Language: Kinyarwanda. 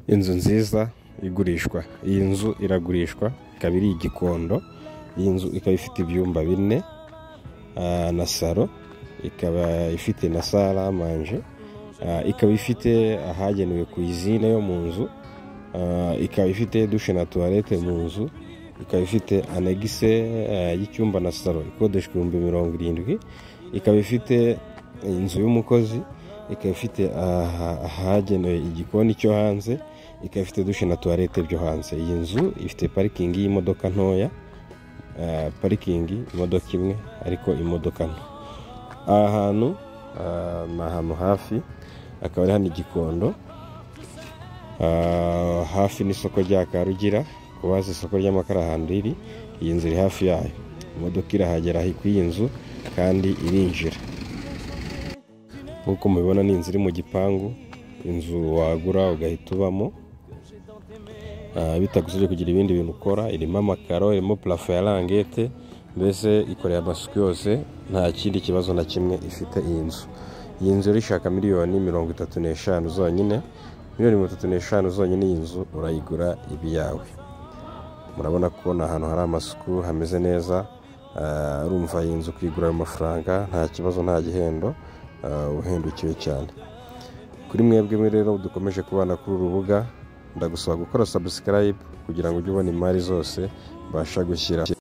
Inzu nziza igurishwa. Iyi nzu iragurishwa, ikaba iri Gikondo. Iyi nzu ikaba ifite ibyumba 4 na salo, ikaba ifite na salle à manger, ikaba ifite ahagenewe cuisine yo mu nzu, ikaba ifite douche na toilette mu nzu, ikaba ifite annexe y'icyumba na salo ikodeshwa 70,000, ikaba ifite inzu y'umukozi, ikaba ifite ahagenewe igikoni cyo hanze, ikaba ifite douche na toilette byo hanze. Iyi nzu ifite parking y'imodoka ntoya, parking imodoka imwe ariko imodoka nto. Aha hantu ni ahantu hafi, akaba ari hano Gikondo, hafi n'isoko rya Karugira. Kubaza isoko ry'amakara ahantu riri, iyi nzu iri hafi yayo, imodoka irahagera ku iyi nzu kandi irinjira. Nkuko mubibona ni inzu iri mu gipangu, inzu wagura ugahita ubamo bitagusabye kugira ibindi bintu ukora. Irimo amakaro, irimo plafond ya rangete, mbese ikoreye amasuku yose, nta kindi kibazo na kimwe ifite iyi nzu. Iyi nzu irishaka miliyoni 35 zonyine, miliyoni 35 zonyine. Iyi nzu urayigura ibiyawe. Murabona ko ni ahantu hari amasuku, hameze neza. Urumva iyi nzu kwigura ayo mafaranga nta kibazo, nta gihendo, uhendukiwe cyane. Kuri mwebwe rero dukomeje kubana kuri urubuga, ndagusaba gukora subscribe kugira ngo ujye ubona imari zose mbasha gushyira.